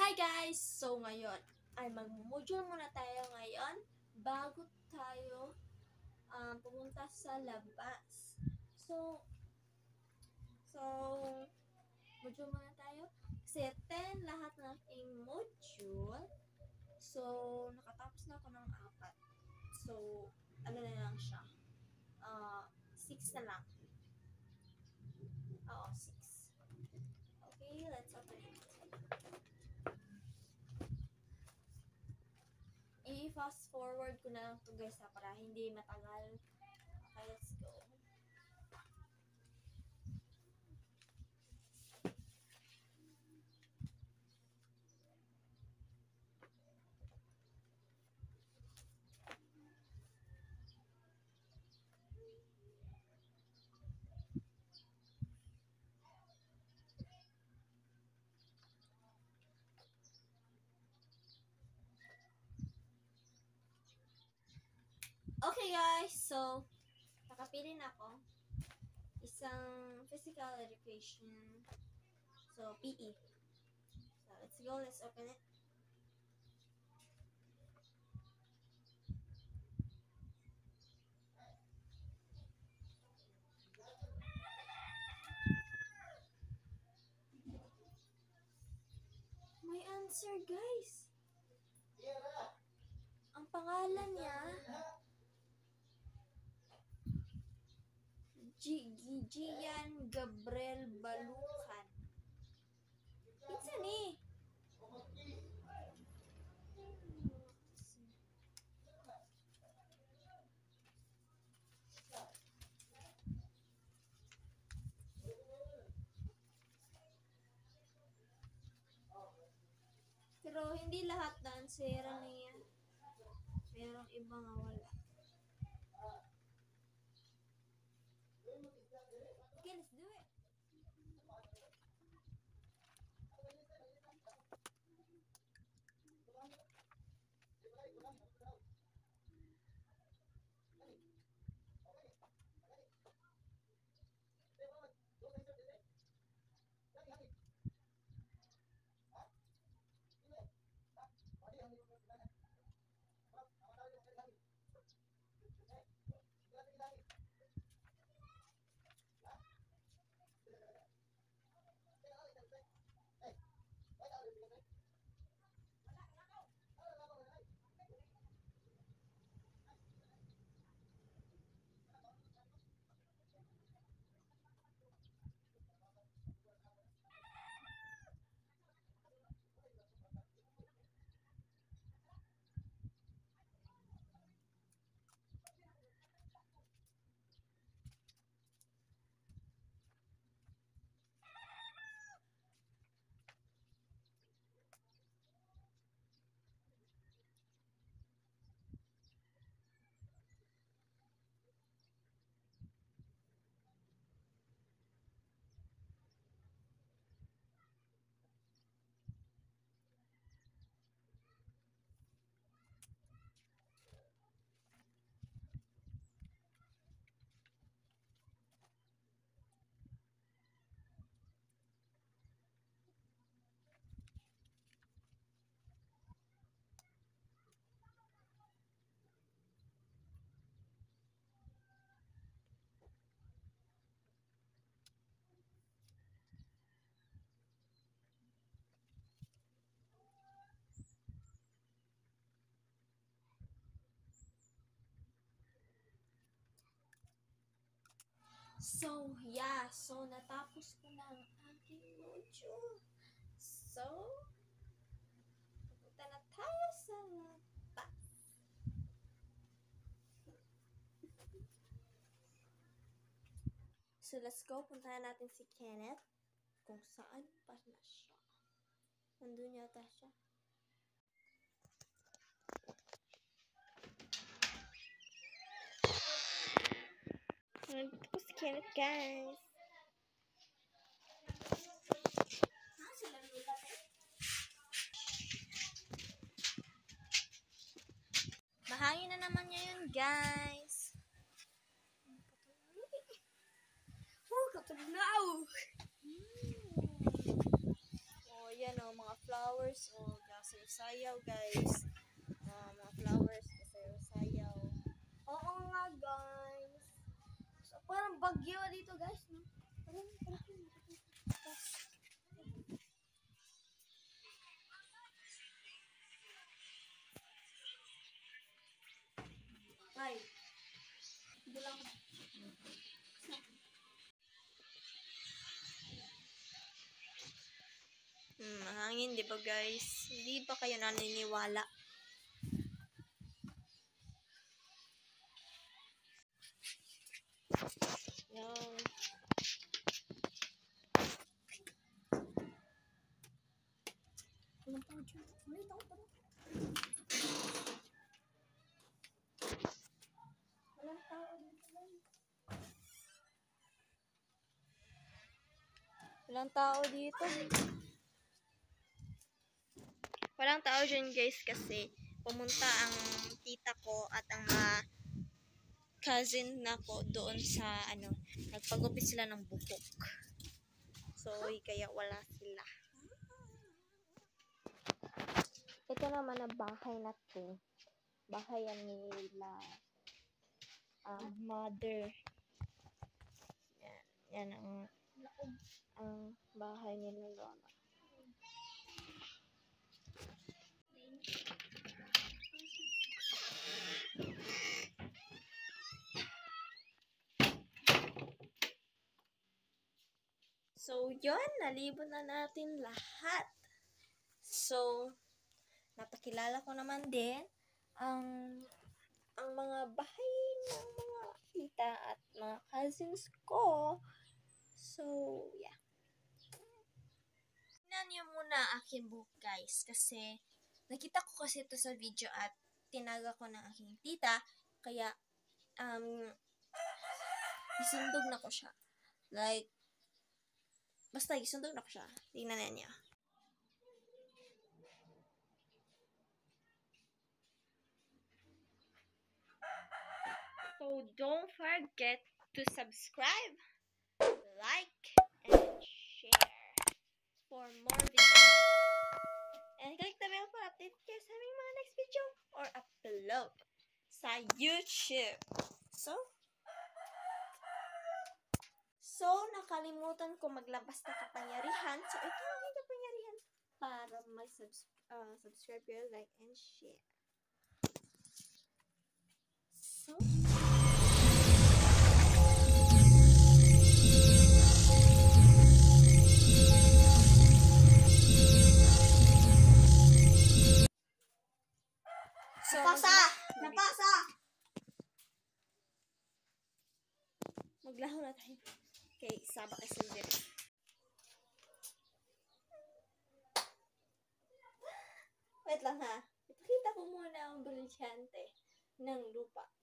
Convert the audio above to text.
Hi guys! So ngayon, ay mag-module muna tayo ngayon bago tayo pumunta sa labas. So, module muna tayo. Kasi 10 lahat ng aking module. So, nakatapos na ako ng 4. So, ano na lang siya? 6 na lang. Oo, 6. Okay, let's open it. I-fast forward ko na lang ito guys para hindi matagal. Okay, let's go. Okay guys, so nakapili na ako. Isang physical education. So, PE. So, let's go. Let's open it. May answer guys. Ang pangalan niya Gian Gabriel Balukan. Pinsa ni? Pero hindi lahat na answera niya. Merong iba nga wala. Okay, let's do it. So, yeah. So, natapos ko na ang aking module. So, pupunta na tayo sa labas. So, let's go. Puntahan natin si Kenneth. Kung saan pa na siya. Nandun yata siya. Nandito po si Kenneth, guys. Mahangin na naman ngayon, guys. Oh, katugnaw! Oh, yan o. mga flowers o sayaw guys. Mga flowers sayaw. Oo nga guys. So, parang bagyo dito guys. No? Ay. Hindi lang. Hangin, di ba guys? Hindi ba kayo naniniwala? Yan. Walang tao dyan. May tao pa rin. Walang tao dito guys. Walang tao dito. Walang tao dyan guys kasi pumunta ang tita ko at ang cousin na ko doon sa nagpagupit sila ng buhok. So, kaya wala sila. Ito naman ang bahay natin. Bahay yan nila mother. Yan ang bahay nila lola. So, yun. Nalibot na natin lahat. So, napakilala ko naman din ang mga bahay ng mga tita at mga cousins ko. So, yeah. Tingnan niyo muna aking buhok guys kasi nakita ko kasi ito sa video at tinaga ko ng aking tita kaya isundog na ko siya. Like, basta isundog na ko siya. Tingnan na niya. So, don't forget to subscribe, like, and share for more videos. And click the bell for update kayo sa aming mga next video or upload sa YouTube. So, nakalimutan ko maglabas na kapangyarihan. So, ito ang aking kapangyarihan para mag-subscribe kayo, like, and share. So, Napasa! Maglaho na tayo. Okay, saba kay Silvia. Wait lang ha. Ipakita ko muna ang brilyante ng lupa.